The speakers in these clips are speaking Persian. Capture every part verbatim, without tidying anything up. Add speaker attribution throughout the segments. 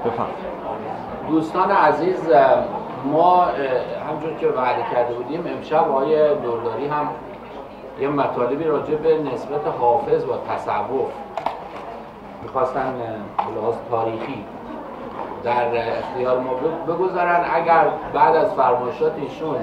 Speaker 1: بفهم.
Speaker 2: دوستان عزیز، ما همونجور که وعده کرده بودیم امشب آقای دورداری هم یه مطالبی راجع به نسبت حافظ با تصوف میخواستن به لحاظ تاریخی در اختیار ما بگذارن. اگر بعد از فرمایشات ایشون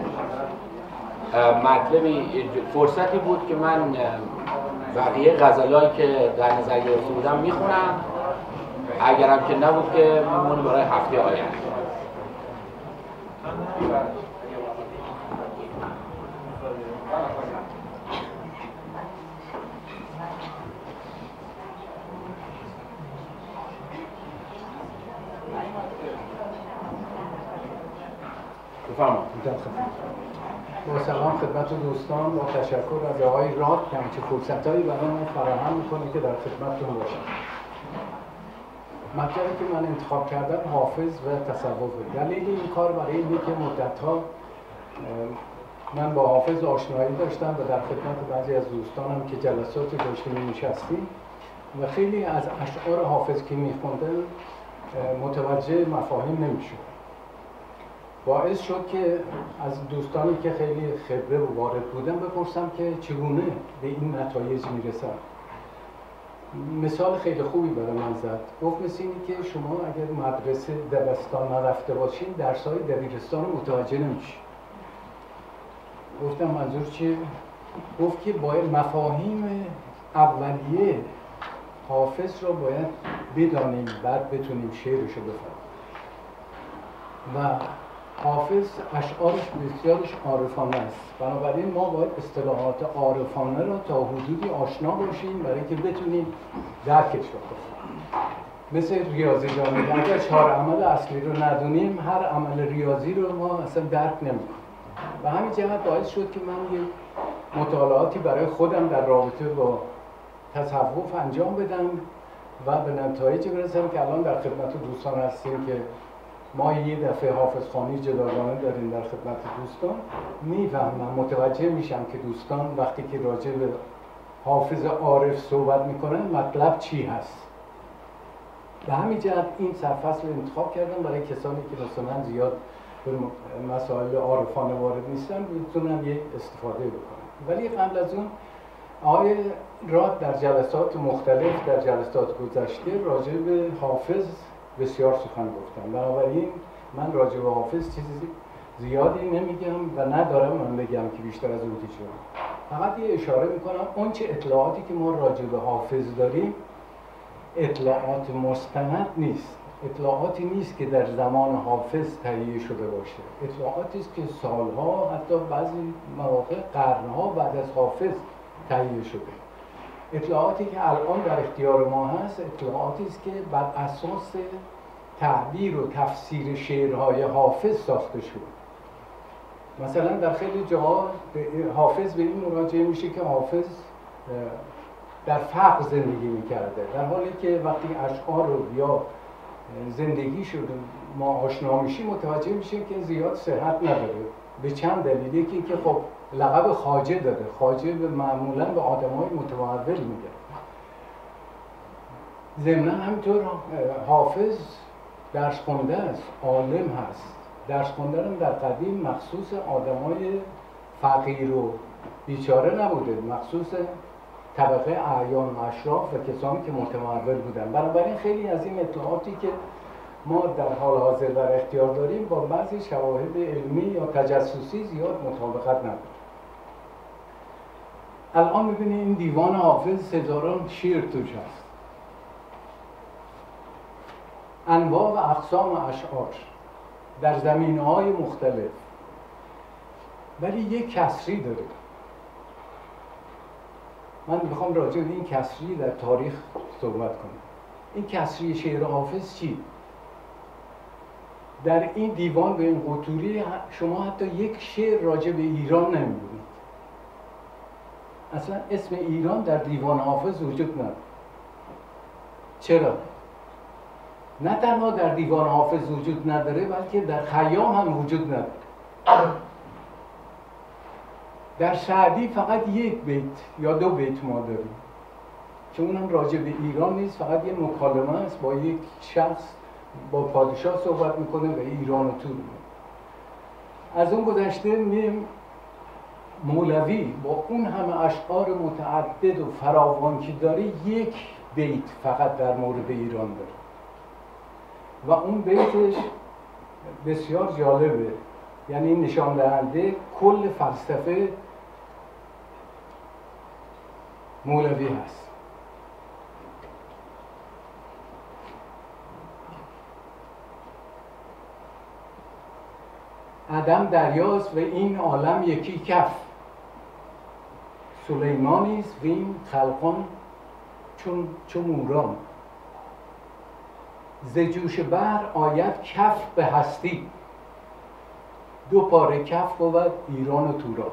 Speaker 2: مطلبی فرصتی بود که من بقیه غزلایی که در نظر گرفته بودم میخونم، اگرم که نبود که میمونه برای هفته آینده.
Speaker 1: بفرمایید.
Speaker 3: با سلام خدمت دوستان، با تشکر از آقای راد که همچه فرصتایی برای ما فراهم میکنه که در خدمتتون باشم. مطلبی که من انتخاب کردم حافظ و تصوفه. دلیل این کار برای اینه که مدت‌ها من با حافظ آشنایی داشتم و در خدمت بعضی از دوستانم که جلساتی داشتیم نشستیم و خیلی از اشعار حافظ که میخوندن متوجه مفاهیم نمیشد. باعث شد که از دوستانی که خیلی خبره و وارد بودن بپرسم که چگونه به این نتایج میرسن. مثال خیلی خوبی برای من زد. گفت مثل اینی که شما اگر مدرسه دبستان نرفته باشین درس‌های دبیرستان رو متوجه نمیشین. گفتم منظور چیه؟ گفت که باید مفاهیم اولیه حافظ رو باید بدانیم، بعد بتونیم شعرش رو بفهمیم. و حافظ اشعارش بسیارش عارفانه است، بنابراین ما باید اصطلاحات عارفانه را تا حدودی آشنا باشیم برای که بتونیم درکش بکنیم. مثل ریاضی جامعه، اگر چهار عمل اصلی رو ندونیم هر عمل ریاضی رو ما اصلا درک نمی‌کنیم. و همین جهت باعث شد که من یه مطالعاتی برای خودم در رابطه با تصوف انجام بدم و به نتایجی برسم که الان در خدمت دوستان هستیم که ما یه دفعه حافظ خوانی جداگانه داریم در خدمت دوستان. میفهمم، متوجه میشم که دوستان وقتی که راجع به حافظ عارف صحبت میکنن مطلب چی هست. به همین جهت این سرفصل رو انتخاب کردم برای کسانی که مثل من زیاد به مسائل عارفانه وارد نیستن بتونن یک استفاده بکنن. ولی قبل از اون آقای راد در جلسات مختلف در جلسات گذشته راجع به حافظ بسیار سخن گفتم. بنابراین من راجع به حافظ چیزی زیادی نمیگم و ندارم من بگم که بیشتر از اون چیزی. فقط یه اشاره میکنم اون چه اطلاعاتی که ما راجع به حافظ داریم اطلاعات مستند نیست. اطلاعاتی نیست که در زمان حافظ تهیه شده باشه. اطلاعاتی است که سالها، حتی بعضی مواقع قرنها بعد از حافظ تهیه شده. اطلاعاتی که الان در اختیار ما هست اطلاعاتی است که بر اساس تعبیر و تفسیر شعرهای حافظ ساخته شد. مثلا در خیلی جاها حافظ به این مراجعه میشه که حافظ در فقر زندگی میکرده، در حالی که وقتی اشعار رو یا زندگی شده ما آشنا میشیم متوجه میشیم که زیاد صحت نداره. به چند دلیل. یکی که خب لقب خواجه داره. خواجه معمولا به آدمای متمول میگه. ضمن همینطور حافظ درس خونده است، عالم هست. درس خوندن در قدیم مخصوص آدمای فقیر و بیچاره نبوده، مخصوص طبقه اعیان و اشراف و کسانی که متمول بودن. بنابراین خیلی از این اطلاعاتی که ما در حال حاضر در اختیار داریم با بعضی شواهد علمی یا تجسسی زیاد مطابقت نداره. الان می‌بینید این دیوان حافظ هزاران شعر توش هست، انواع و اقسام اشعار در زمینه‌های مختلف، ولی یک کسری داره. من میخوام راجع به این کسری در تاریخ صحبت کنم. این کسری شعر حافظ چی؟ در این دیوان به این قطوری شما حتی یک شعر راجع به ایران نمی‌بینید. اصلا اسم ایران در دیوان حافظ وجود نداره. چرا؟ نه تنها در دیوان حافظ وجود نداره بلکه در خیام هم وجود نداره. در سعدی فقط یک بیت یا دو بیت ما داریم که اونم راجع به ایران نیست، فقط یه مکالمه است با یک شخص با پادشاه صحبت میکنه و ایران رو تور میکنه. از اون گذشته میم مولوی با اون همه اشعار متعدد و فراوان که داره یک بیت فقط در مورد ایران داره و اون بیتش بسیار جالبه، یعنی نشان دهنده کل فلسفه مولوی هست. عدم دریاست و این عالم یکی کف، سلیمانیست و این خلقان چون چون موران، ز جوش بحر آید کف به هستی، دو پاره کف بود ایران و توران.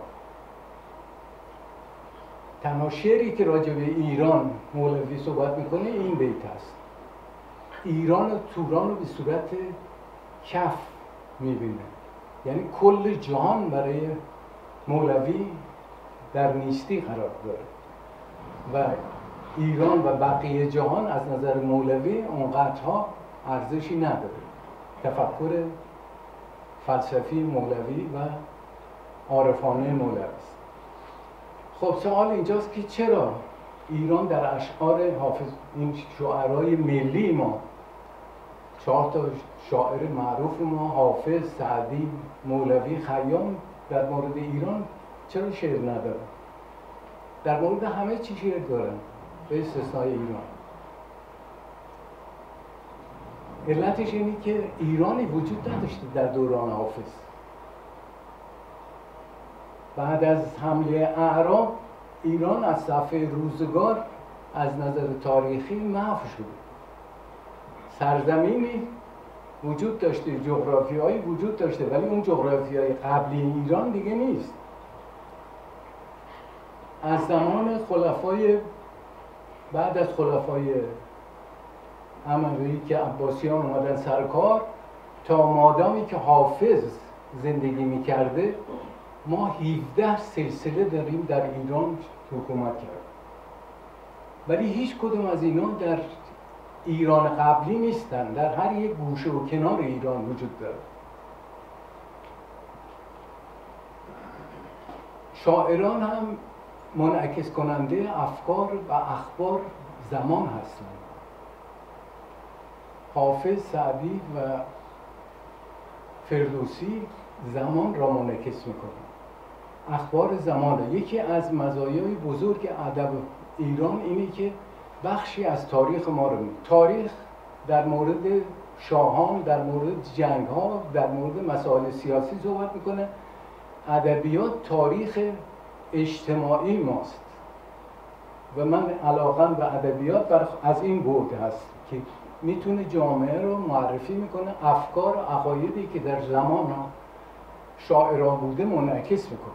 Speaker 3: تنها شعری که راجع به ایران مولوی صحبت میکنه این بیت هست. ایران و توران رو به صورت کف میبینه، یعنی کل جهان برای مولوی در نیستی قرار داره و ایران و بقیه جهان از نظر مولوی اونقدرها ارزشی نداره. تفکر فلسفی مولوی و عارفانه مولوی است. خب سوال اینجاست که چرا ایران در اشعار حافظ، این شاعرای ملی ما، چهار تا شاعر معروف ما، حافظ، سعدی، مولوی، خیام، در مورد ایران چرا شعر ندارن؟ در مورد همه چی شعر دارن به استثنای ایران. علتش اینه که ایرانی وجود نداشته در دوران حافظ. بعد از حمله اعراب ایران از صفحه روزگار از نظر تاریخی محو شده. سرزمینی وجود داشته، جغرافیایی وجود داشته، ولی اون جغرافیای قبلی ایران دیگه نیست. از زمان خلفای بعد از خلفای اموی که عباسیان اومدن سرکار تا مادامی که حافظ زندگی میکرده ما هفده سلسله داریم در ایران حکومت کرد، ولی هیچ کدوم از اینا در ایران قبلی نیستن، در هر یک گوشه و کنار ایران وجود داره. شاعران هم منعکس کننده افکار و اخبار زمان هستند. حافظ، سعدی و فردوسی زمان را منعکس میکنند، اخبار زمانه. یکی از مزایای بزرگ ادب ایران اینه که بخشی از تاریخ ما رو می تاریخ در مورد شاهان، در مورد جنگ ها، در مورد مسائل سیاسی صحبت میکنه. ادبیات تاریخ اجتماعی ماست و من علاقم به ادبیات از این بعد هست که میتونه جامعه رو معرفی میکنه، افکار و عقایدی که در زمان ها شاعران بوده منعکس میکنه.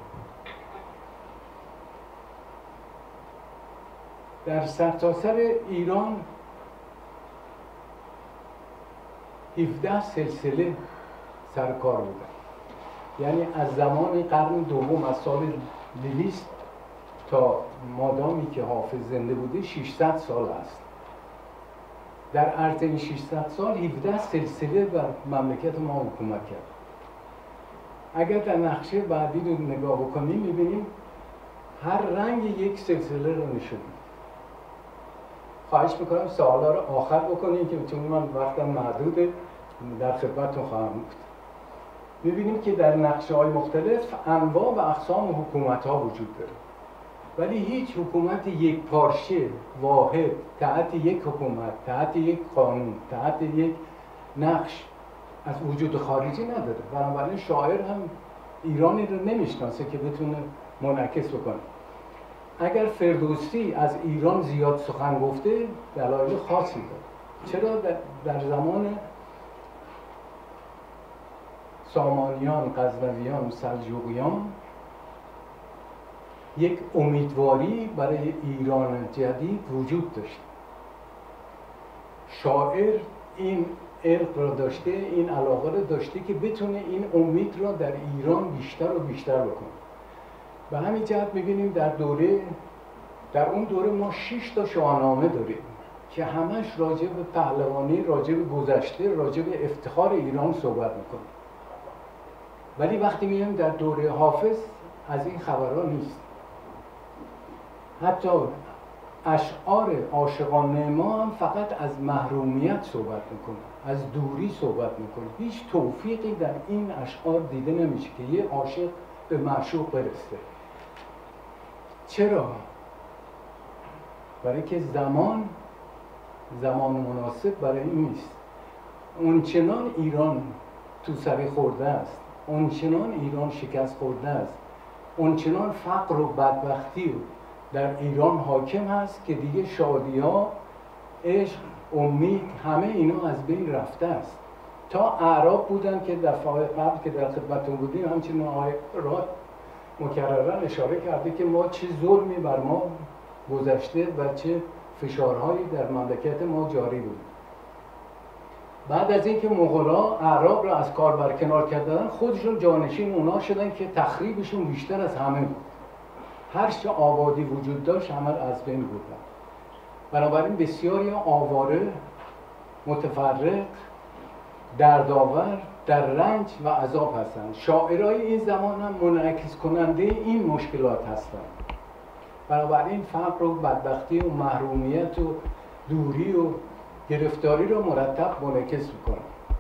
Speaker 3: در سرتاسر ایران هفده سلسله سرکار بودن، یعنی از زمان قرن دوم از سال دویست تا مادامی که حافظ زنده بوده ششصد سال است. در عرض این ششصد سال هفده سلسله بر مملکت ما حکومت کرد. اگر در نقشه بعدی رو نگاه بکنیم میبینیم هر رنگ یک سلسله رو نشون میده. خواهش میکنم سوالا رو آخر بکنیم که چون من وقتم محدوده در خدمتتون خواهم بود. میبینیم که در نقشه های مختلف انواع و اقسام حکومت ها وجود داره، ولی هیچ حکومت یک پارچه واحد تحت یک حکومت، تحت یک قانون، تحت یک نقش از وجود خارجی نداره. بنابراین شاعر هم ایرانی رو نمیشناسه که بتونه منعکس بکنه. اگر فردوسی از ایران زیاد سخن گفته دلایل خاصی داره. چرا در زمان سامانیان، غزنویان، سلجوقیان یک امیدواری برای ایران جدید وجود داشت. شاعر این علق را داشته، این علاقه را داشته که بتونه این امید را در ایران بیشتر و بیشتر بکنه. به همین جهت می‌بینیم در دوره در اون دوره ما شش تا شاهنامه داریم که همش راجع به پهلوانی، راجع به گذشته، راجع به افتخار ایران صحبت میکنه. ولی وقتی میایم در دوره حافظ از این خبرها نیست. حتی اشعار عاشقانه ما هم فقط از محرومیت صحبت میکنه، از دوری صحبت میکنه. هیچ توفیقی در این اشعار دیده نمیشه که یه عاشق به معشوق برسه. چرا؟ برای که زمان زمان مناسب برای این نیست. اونچنان ایران تو سر خورده است، اونچنان ایران شکست خورده است، اونچنان فقر و بدبختی در ایران حاکم هست که دیگه شادی ها، عشق، امید، همه اینا از بین رفته است. تا اعراب بودن که دفعه قبل که در خدمتتون بودیم همچنین آقای راد مکررا اشاره کرده که ما چه ظلمی بر ما گذشته و چه فشارهایی در مملکت ما جاری بود. بعد از اینکه مغول‌ها اعراب را از کار برکنار کردن، خودشون جانشین اونا شدن که تخریبشون بیشتر از همه بود. هر چه آبادی وجود داشت همه از بین بردن. بنابراین بسیاری آواره، متفرق، دردآور، در رنج و عذاب هستند. شاعرای این زمان هم منعکس کننده این مشکلات هستند. بنابراین فقر و بدبختی و محرومیت و دوری و گرفتاری رو مرتب منعکس میکنن.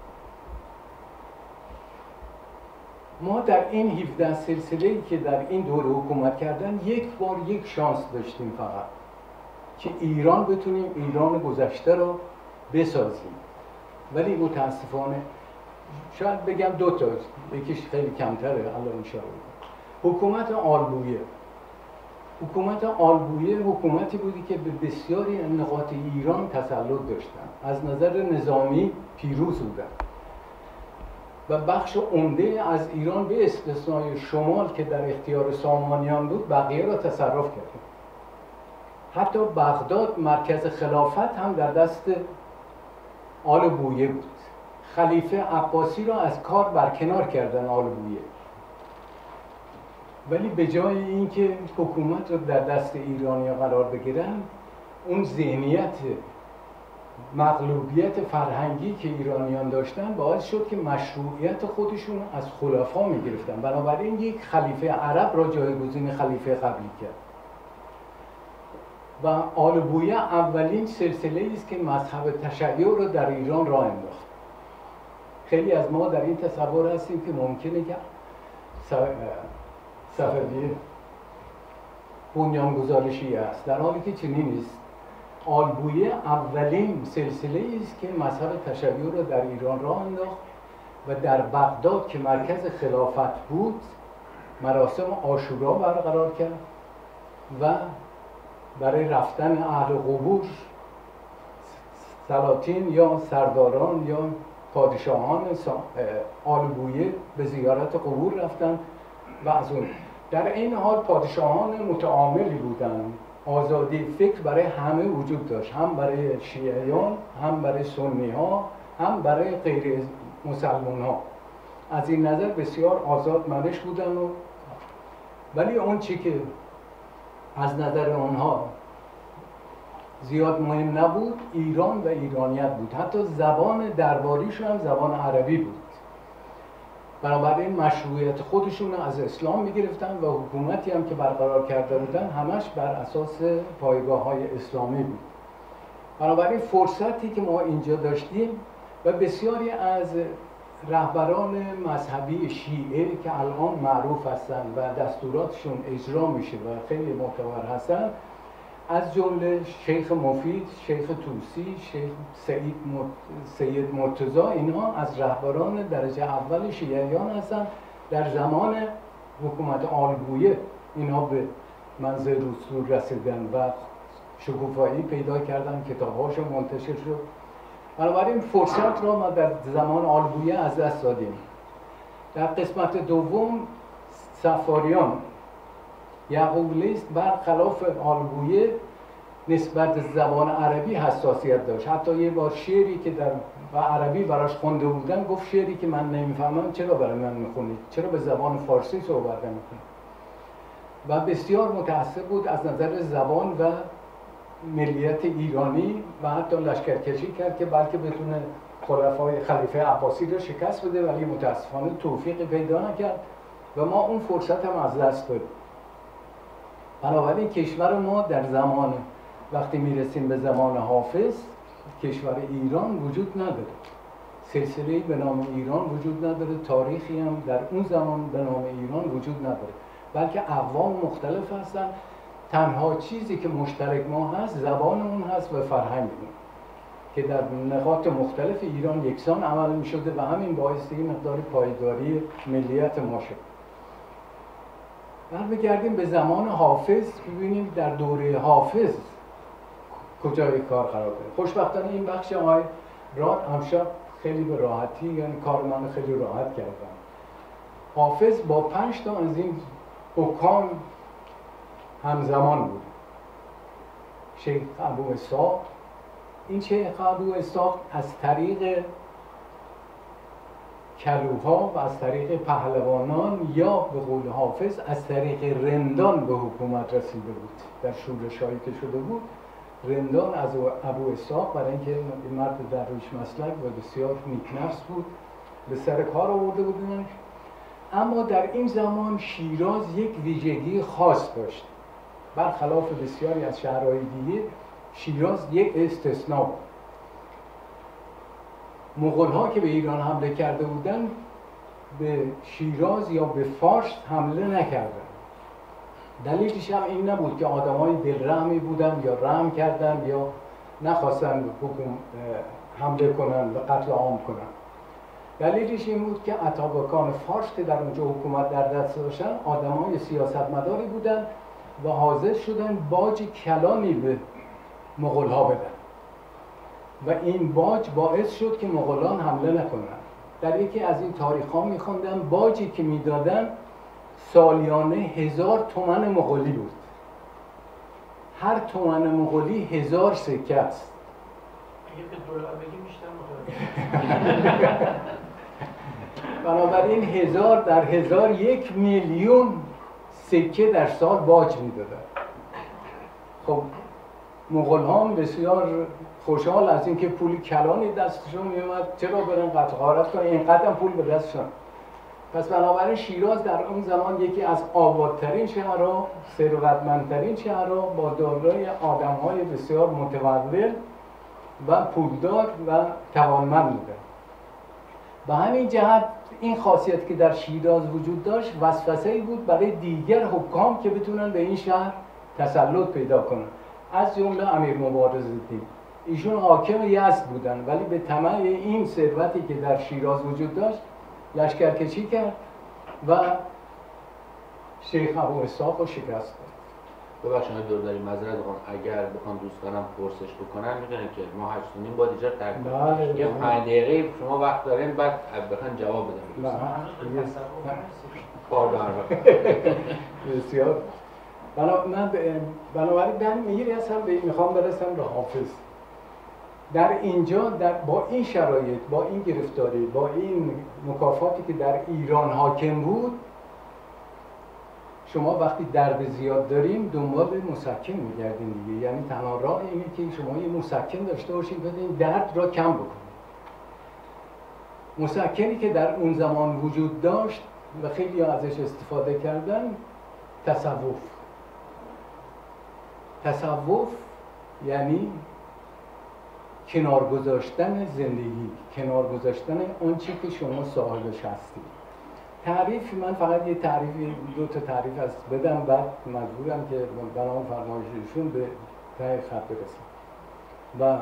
Speaker 3: ما در این هفده سلسله‌ای که در این دوره حکومت کردن یک بار یک شانس داشتیم فقط که ایران بتونیم ایران گذشته رو بسازیم، ولی متاسفانه شاید بگم دو تا، یکیش خیلی کمتره الله انشاءالله. حکومت آلبویه حکومت آلبویه حکومتی بودی که به بسیاری نقاط ایران تسلط داشتن، از نظر نظامی پیروز بودن و بخش عمده از ایران به استثنای شمال که در اختیار سامانیان بود بقیه را تصرف کرد. حتی بغداد مرکز خلافت هم در دست آل بویه بود. خلیفه عباسی را از کار برکنار کردن آل بویه، ولی به جای اینکه حکومت رو در دست ایرانی قرار بگیرن، اون ذهنیت مغلوبیت فرهنگی که ایرانیان داشتن باعث شد که مشروعیت خودشون از خلفا میگرفتن. بنابراین یک خلیفه عرب را جایگزین خلیفه قبلی کرد و آل بویه اولین سلسله است که مذهب تشیع رو در ایران راه انداخت. خیلی از ما در این تصور هستیم که ممکنه که صفویه بنیانگذار شیعه است، در حالی که چنین نیست. آل بویه اولین سلسله است که مذهب تشیع را در ایران راه انداخت و در بغداد که مرکز خلافت بود مراسم عاشورا برقرار کرد و برای رفتن اهل قبور سلاطین یا سرداران یا پادشاهان آل بویه به زیارت قبور رفتن و از اون در این حال پادشاهان متعاملی بودند. آزادی فکر برای همه وجود داشت، هم برای شیعیان، هم برای سنی ها، هم برای غیر مسلمان ها. از این نظر بسیار آزاد منش بودن و ولی اون چی که از نظر آنها زیاد مهم نبود ایران و ایرانیت بود. حتی زبان درباریش هم زبان عربی بود. بنابراین مشروعیت خودشون از اسلام میگرفتن و حکومتی هم که برقرار کرده بودن همش بر اساس پایگاه های اسلامی بود. بنابراین فرصتی که ما اینجا داشتیم و بسیاری از رهبران مذهبی شیعه که الان معروف هستن و دستوراتشون اجرا میشه و خیلی معتبر هستن، از جمله شیخ مفید، شیخ توسی، شیخ سید سید مرتضی، اینها از رهبران درجه اول شیعیان هستن. در زمان حکومت آل بویه اینها به منزل رسول رسیدن و شکوفایی پیدا کردن، کتاب‌هاشون منتشر شد. بنابراین فرصت را ما در زمان آل بویه از دست دادیم. در قسمت دوم صفاریان یعقوب لیث برخلاف آل بویه نسبت به زبان عربی حساسیت داشت. حتی یه بار شعری که در و عربی براش خونده بودن گفت شعری که من نمیفهمم چرا برای من میخونید؟ چرا به زبان فارسی صحبت نمیکنید؟ و بسیار متعصب بود از نظر زبان و ملیت ایرانی و حتی لشکرکشی کرد که بلکه بتونه خلفای خلیفه عباسی رو شکست بده، ولی متاسفانه توفیق پیدا نکرد و ما اون فرصت هم از دست دادیم. بنابراین کشور ما در زمان وقتی میرسیم به زمان حافظ، کشور ایران وجود نداره، سلسله‌ای به نام ایران وجود نداره، تاریخی هم در اون زمان به نام ایران وجود نداره، بلکه اقوام مختلف هستن. تنها چیزی که مشترک ما هست زبانمون هست و فرهنگمون که در نقاط مختلف ایران یکسان عمل می شده و همین باعث این مقدار پایداری ملیت ما شد. برمیگردیم به زمان حافظ، ببینیم در دوره حافظ کجای کار قرار داره. خوشبختانه این بخش آقای راد امشب خیلی به راحتی، یعنی کار من خیلی راحت کردم. حافظ با پنج تا از این حکام همزمان بود. شیخ ابو اسحاق، این شیخ ابو اسحاق از طریق کلوها و از طریق پهلوانان یا به قول حافظ از طریق رندان به حکومت رسیده بود. در شورش‌هایی که شده بود رندان از ابو اسحاق، برای اینکه مرد درویش مسلک و بسیار نیکنفس بود، به سر کار آورده بودن. اما در این زمان شیراز یک ویژگی خاص داشت، برخلاف بسیاری از شهرهای دیگه شیراز یک استثناء بود. مغول‌ها که به ایران حمله کرده بودند به شیراز یا به فارس حمله نکردند. دلیلش هم این نبود که آدمای دلرحمی بودن یا رحم کردن یا نخواستن حکوم حمله کنن و قتل عام کنن. دلیلش این بود که اتابکان فارس که در اونجا حکومت در دست داشتن آدمای سیاستمداری بودن و حاضر شدن باج کلانی به مغول‌ها بدن و این باج باعث شد که مغولان حمله نکنن. در یکی از این تاریخ‌ها می‌خوندم باجی که میدادن سالیانه هزار تومن مغولی بود. هر تومن مغولی هزار سکه است.
Speaker 1: اگه به دلار بگیم بیشتر متوجه.
Speaker 3: بنابراین هزار در هزار یک میلیون سکه در سال باج میدادن. خب مغول هم بسیار خوشحال از اینکه پول کلانی دستشون میومد، چرا برن قتل غارت کنن، اینقدر پول به دستشون. پس بنابراین شیراز در اون زمان یکی از آبادترین شهرها، ثروتمندترین شهرها با دارای آدم‌های بسیار متولد و پولدار و توانمند بودند. به همین جهت این خاصیت که در شیراز وجود داشت وسوسه‌ای بود برای دیگر حکام که بتونن به این شهر تسلط پیدا کنن، از جمله امیر مبارزالدین. ایشون حاکم یزد بودن ولی به طمع این ثروتی که در شیراز وجود داشت لشکرکشی کرد و شیخ ابو اسحاق رو شکست داد.
Speaker 2: ببخشید دورداری معذرت می‌خوام، اگر بخوام دوستانم پرسش بکنن میدونن که ما هشت و نیم با دیجا ترک یه پنج دقیقه شما وقت دارین بعد بخوان جواب بدن.
Speaker 3: نه
Speaker 2: پاردار
Speaker 3: بسیار. من بنابراین من میگیری هستم میخوام برسم به حافظ. در اینجا در با این شرایط، با این گرفتاری، با این مکافاتی که در ایران حاکم بود، شما وقتی درد زیاد داریم دنبال مسکن میگردین دیگه. یعنی تنها راه اینه که شما یه مسکن داشته باشید و این درد را کم بکنید. مسکنی که در اون زمان وجود داشت و خیلی ازش استفاده کردن، تصوف. تصوف یعنی کنار گذاشتن زندگی، کنار گذاشتن اون چی که شما صاحبش هستید. تعریف من فقط یه تعریف، دو تا تعریف است بدم، بعد مجبورم که بنام فرمایششون به ته خط برسم. و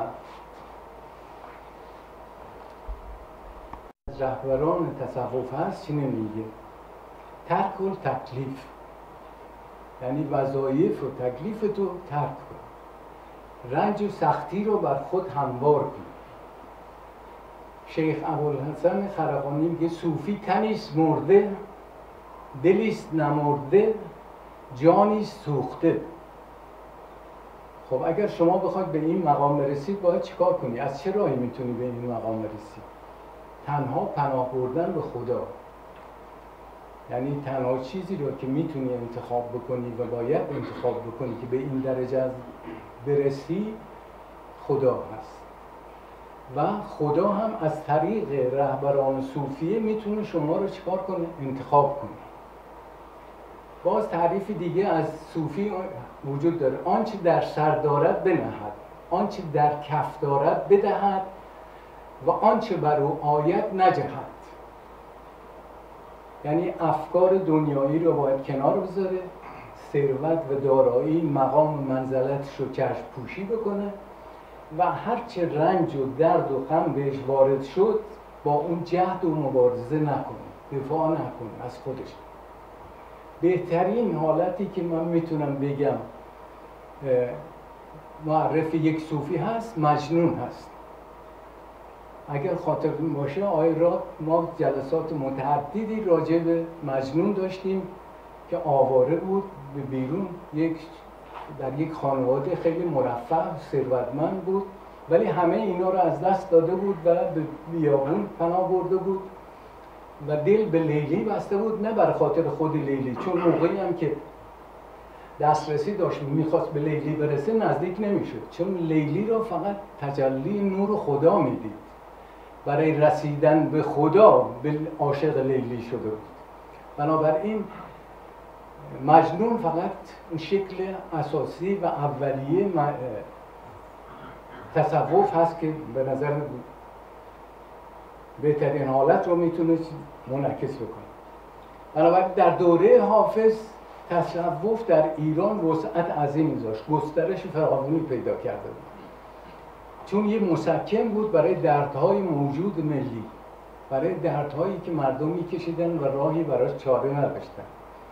Speaker 3: رهبران تصوف هست چی نمیگه؟ ترک التکلیف، یعنی وظایف و تکلیف تو ترک کن، رنج و سختی رو بر خود هموار کن. شیخ ابوالحسن خرقانی میگه صوفی تنیست مرده، دلیست نمرده، جانیست سوخته. خب اگر شما بخواید به این مقام برسید باید چیکار کنی؟ از چه راهی میتونی به این مقام برسید؟ تنها پناه بردن به خدا. یعنی تنها چیزی رو که میتونی انتخاب بکنی و باید انتخاب بکنی که به این درجه از برسی خدا هست و خدا هم از طریق رهبران صوفیه میتونه شما رو چیکار کنه؟ انتخاب کنه. باز تعریف دیگه از صوفی وجود داره: آنچه در سر دارد بنهد، آنچه در کف دارد بدهد و آنچه بر او آید نجهد. یعنی افکار دنیایی رو باید کنار بذاره، ثروت و دارایی مقام و منزلتش رو چشم پوشی بکنه و هرچه رنج و درد و غم بهش وارد شد با اون جهد و مبارزه نکنه، دفاع نکنه از خودش. بهترین حالتی که من میتونم بگم معرف یک صوفی هست، مجنون هست. اگر خاطرتون باشه آقای راد ما جلسات متعددی راجع به مجنون داشتیم که آواره بود به بیرون، یک در یک خانواده خیلی مرفه ثروتمند بود، ولی همه اینا رو از دست داده بود و به بیابون پناه برده بود و دل به لیلی بسته بود، نه بر خاطر خود لیلی، چون موقعی هم که دسترسی داشت میخواست به لیلی برسه نزدیک نمیشد، چون لیلی رو فقط تجلی نور خدا میدید. برای رسیدن به خدا به عاشق لیلی شده بود. بنابراین مجنون فقط اون شکل اساسی و اولیه تصوف هست که به نظر بهترین حالت رو میتونه منعکس بکنه. بنابراین در دوره حافظ تصوف در ایران وسعت عظیمی داشت، گسترش فراوانی پیدا کرده بود، چون یه مسکن بود برای دردهای موجود ملی، برای دردهایی که مردم میکشیدن و راهی برای چاره نداشتن.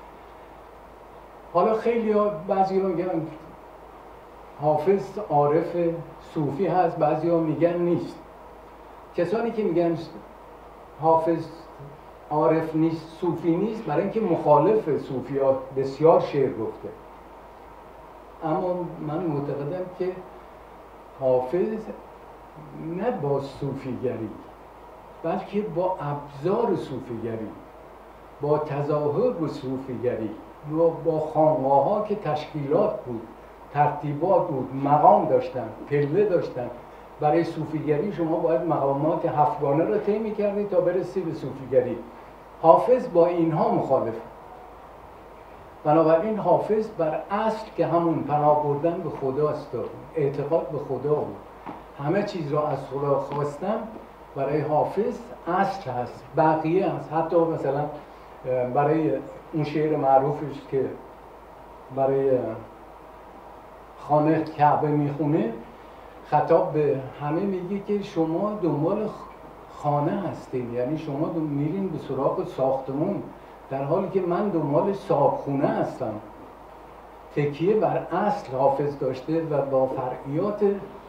Speaker 3: حالا خیلی ها بعضی ها میگن حافظ عارف صوفی هست، بعضی ها میگن نیست. کسانی که میگن حافظ عارف نیست، صوفی نیست، برای اینکه مخالف صوفی ها بسیار شعر گفته. اما من معتقدم که حافظ نه با صوفیگری بلکه با ابزار صوفیگری، با تظاهر به صوفیگری و با خانقاه ها که تشکیلات بود، ترتیبات بود، مقام داشتن، پله داشتن. برای صوفیگری شما باید مقامات هفتگانه را طی می‌کردید تا برسی به صوفیگری. حافظ با اینها مخالف. بنابراین حافظ بر اصل که همون پناه بردن به خداست، اعتقاد به خدا بود، همه چیز را از خدا خواستم، برای حافظ اصل هست، بقیه هست. حتی مثلا برای اون شعر معروفش که برای خانه کعبه میخونه، خطاب به همه میگه که شما دنبال خانه هستید، یعنی شما میرین به سراغ ساختمون، در حالی که من دنبال صاحبخونه هستم. تکیه بر اصل حافظ داشته و با فرعیات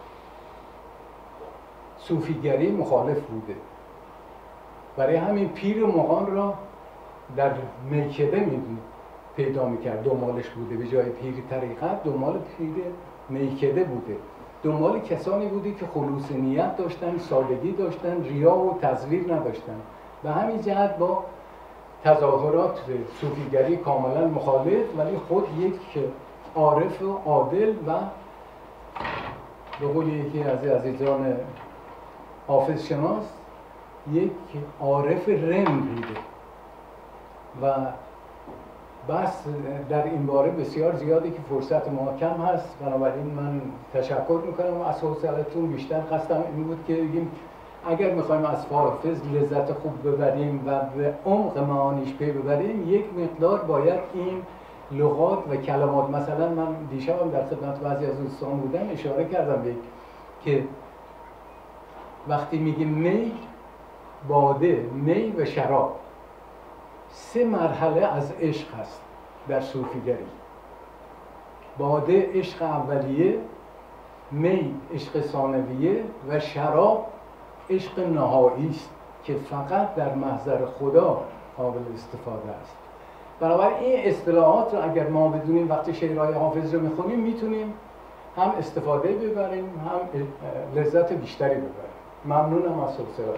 Speaker 3: صوفیگری مخالف بوده. برای همین پیر مغان را در میکده میدون پیدا میکرد، دنبالش بوده، به جای پیر طریقت دنبال پیر میکده بوده، دنبال کسانی بوده که خلوص نیت داشتن، سادگی داشتن، ریا و تزویر نداشتن. به همین جهت با تظاهرات صوفیگری کاملا مخالف، ولی خود یک عارف و عادل و به قول یکی از عزیزان حافظ شناس یک عارف رند بوده و بس در این باره بسیار زیاده که فرصت ما کم هست. بنابراین من تشکر میکنم و از حوصلتون بیشتر قصدم این بود که بگیم اگر میخوایم از حافظ لذت خوب ببریم و به عمق معانیش پی ببریم، یک مقدار باید این لغات و کلمات، مثلا من دیشبم در خدمت بعضی از دوستان بودم اشاره کردم به که وقتی میگیم می، باده، می و شراب، سه مرحله از عشق هست در صوفیگری. باده عشق اولیه، می عشق ثانویه و شراب عشق نهایی است که فقط در محضر خدا قابل استفاده است. بنابراین این اصطلاحات رو اگر ما بدونیم وقتی شعرهای حافظ رو میخونیم میتونیم هم استفاده ببریم هم لذت بیشتری ببریم. ممنونم از حوصله‌تون.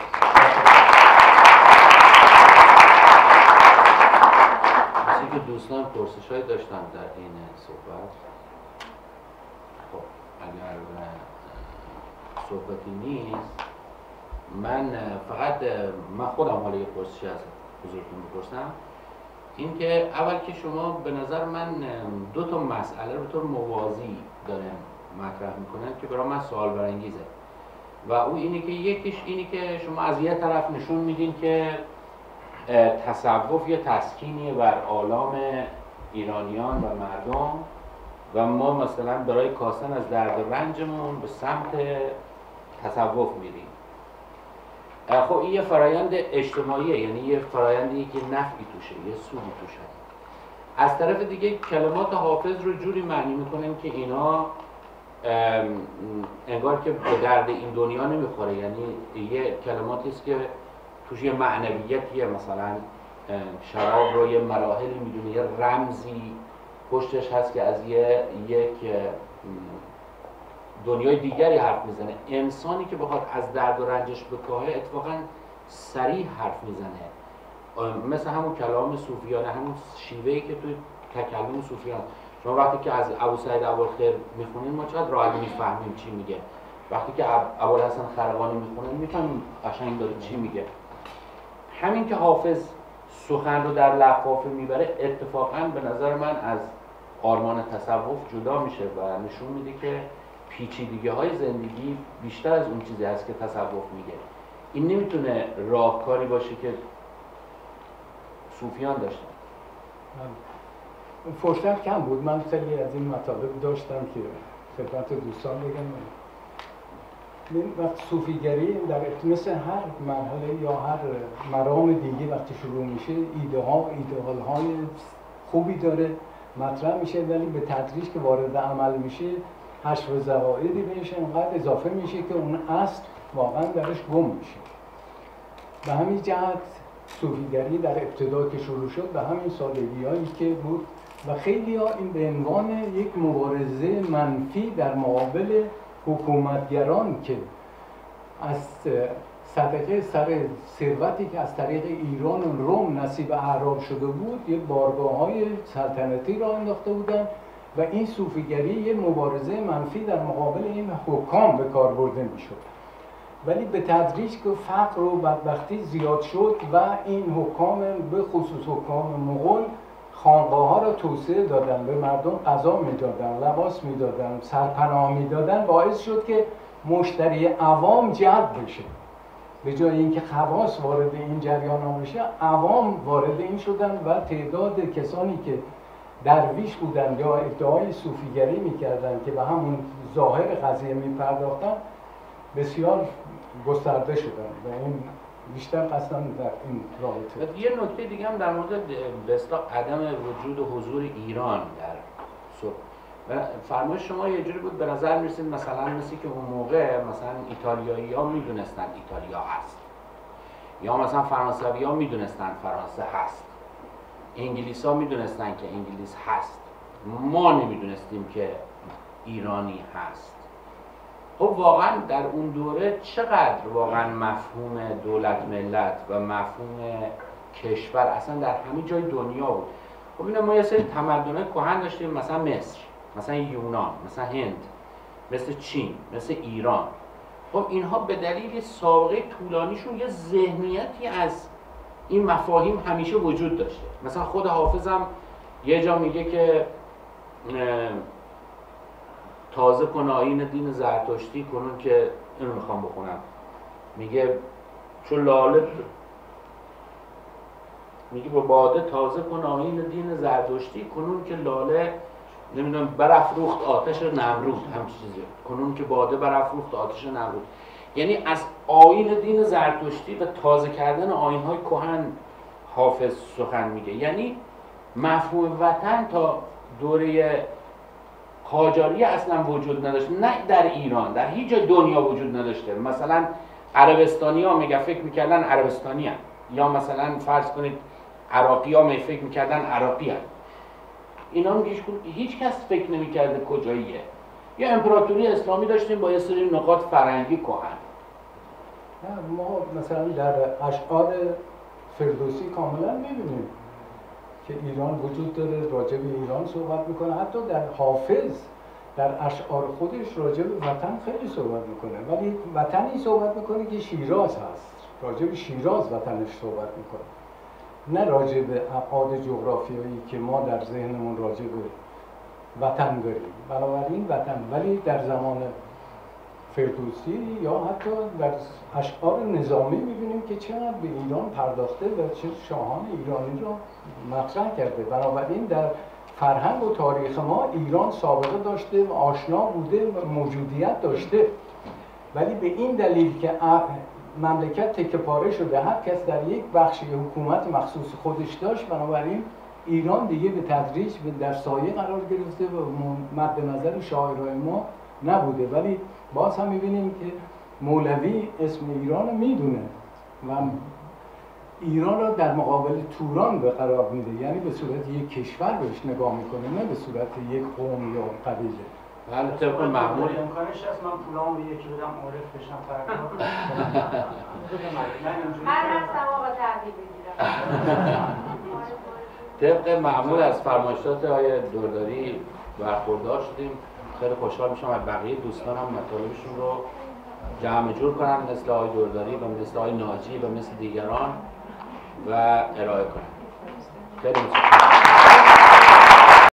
Speaker 2: که دوستان پرسش‌هایی داشتن در این صحبت. خب صحبتی نیست. من فقط من خودم حالا یه پرسشی از حضورتون بپرسم، این که اول که شما به نظر من دو تا مسئله رو به طور موازی دارن مطرح میکنن که برای من سوال برانگیزه و اون اینه که یکیش اینه که شما از یه طرف نشون میدین که تصوف یه تسکینیه بر آلام ایرانیان و مردم و ما مثلا برای کاستن از درد و رنجمون به سمت تصوف میریم. خب این یه فرایند اجتماعیه، یعنی یه فرایندی که نفعی توشه، یه سودی توشه. از طرف دیگه کلمات حافظ رو جوری معنی میکنیم که اینا انگار که به درد این دنیا نمیخوره، یعنی یه کلماتی است که توش یه معنویتیه، مثلا شراب رو یه مراحلی میدونه، یه رمزی پشتش هست که از یه یک دنیای دیگری حرف میزنه. انسانی که بخواد از درد و رنجش بکاهه اتفاقا صریح حرف میزنه، مثل همون کلام صوفیانه، همون شیوهی که توی تکلم صوفیان شما وقتی که از ابو سعید ابوالخیر میخونین ما چقدر راحت میفهمیم چی میگه، وقتی که ابوالحسن خروانی میخونین میفهمیم قشنگ داره چی میگه. همین که حافظ سخن رو در لفافه میبره اتفاقا به نظر من از آرمان تصوف جدا میشه و نشون میده که پیچیدگی های زندگی بیشتر از اون چیزی هست که تصوف میگه. این نمیتونه راهکاری باشه که صوفیان داشتن.
Speaker 3: فرصت کم بود، من خیلی از این مطالب داشتم که خدمت دوستان بگم. وقت صوفیگری در مثل هر مرحله یا هر مرام دیگه وقتی شروع میشه ایده ها ایدئال های خوبی داره مطرح میشه، ولی به تدریج که وارد عمل میشه حشو زوائدی بهش انقدر اضافه میشه که اون اصل واقعا درش گم میشه. به همین جهت صوفیگری در ابتدا که شروع شد به همین سادگی هایی که بود و خیلی ها این به عنوان یک مبارزه منفی در مقابل حکومتگران که از صدقه سر ثروتی که از طریق ایران و روم نصیب اعراب شده بود یه بارگاه های سلطنتی را انداخته بودن و این صوفیگری یه مبارزه منفی در مقابل این حکام به کار برده میشد. ولی به تدریج که فقر و بدبختی زیاد شد و این حکام به خصوص حکام مغول خانقاه ها را توسعه دادن، به مردم غذا میدادن، لباس میدادن، سرپناه میدادن، باعث شد که مشتری عوام جلب بشه. به جای اینکه خواص وارد این جریان ها بشه، عوام وارد این شدن و تعداد کسانی که درویش بودن یا ادعای صوفیگری میکردن که به همون ظاهر قضیه میپرداختن بسیار گسترده شدن و این بیشتر قصداً در این رابطه.
Speaker 2: یه نکته دیگه هم در مورد به اصطلاح عدم وجود و حضور ایران در صبح و فرمایش شما یه جوری بود به نظر میرسید مثلا مثل که اون موقع مثلا ایتالیایی ها میدونستن ایتالیا هست یا مثلا فرانسوی ها میدونستن فرانسه هست، انگلیس ها میدونستن که انگلیس هست، ما نمیدونستیم که ایرانی هست. خب واقعا در اون دوره چقدر واقعا مفهوم دولت ملت و مفهوم کشور اصلا در همه جای دنیا بود. خب اینا ما یه سری تمدن‌های کهن داشتیم، مثلا مصر، مثلا یونان، مثلا هند، مثل چین، مثل ایران. خب اینها به دلیل سابقه طولانیشون یه ذهنیتی از این مفاهیم همیشه وجود داشته. مثلا خود حافظ هم یه جا میگه که تازه کن آیین دین زرتشتی کنون که اینو میخوام بخونم، میگه چون لاله میگه با باده تازه کن آیین دین زرتشتی کنون که لاله نمیدونم برافروخت آتش نمرود، هم چیزی کنون که باده برافروخت آتش نمرود. یعنی از آیین دین زرتشتی و تازه کردن آیین‌های کهن حافظ سخن میگه. یعنی مفهوم وطن تا دوره قاجاری اصلا وجود نداشت، نه در ایران، در هیچ جای دنیا وجود نداشته. مثلا عربستانی ها میگه فکر میکردن عربستانی هست، یا مثلا فرض کنید عراقی ها می فکر میکردن عراقی هست. اینا میگه هیچ کس فکر نمیکرده کجاییه. یه امپراتوری اسلامی داشتیم با یه سری نقاط فرنگی کهن.
Speaker 3: ما مثلا در اشعار فردوسی کاملا میبینیم که ایران وجود داره، راجع به ایران صحبت میکنه. حتی در حافظ در اشعار خودش راجع به وطن خیلی صحبت میکنه، ولی وطنی صحبت میکنه که شیراز هست، راجع به شیراز وطنش صحبت میکنه، نه راجع به ابعاد جغرافیایی که ما در ذهنمون راجع به وطن داریم. بنابراین وطن، ولی در زمان فردوسی یا حتی در اشعار نظامی می‌بینیم که چقدر به ایران پرداخته و چه شاهان ایرانی را مطرح کرده. بنابراین در فرهنگ و تاریخ ما ایران سابقه داشته و آشنا بوده و موجودیت داشته، ولی به این دلیل که مملکت تکه پاره شده، هر کس در یک بخش حکومت مخصوص خودش داشت، بنابراین ایران دیگه به تدریج در سایه قرار گرفته و مد نظر شاعرای ما نبوده. ولی باز هم می‌بینیم که مولوی اسم ایران رو میدونه و ایران را در مقابل توران به قرار میده، یعنی به صورت یک کشور بهش نگاه میکنه، نه به صورت یک قوم یا قبیله.
Speaker 2: بله طبق معمول
Speaker 1: امکانش هست من پولامو به یکی بدم عارف بشم فردا.
Speaker 4: هر هستم آقا تحویل بگیرم.
Speaker 2: طبق معمول از فرمایشات آقای دورداری برخوردار شدیم. خیلی خوشحال میشم از بقیه دوستان هم مطالبشون رو جمع جور کنن مثل آقای دورداری و مثل آقای ناجی و مثل دیگران و ارائه کنن. خیلی متشکرم.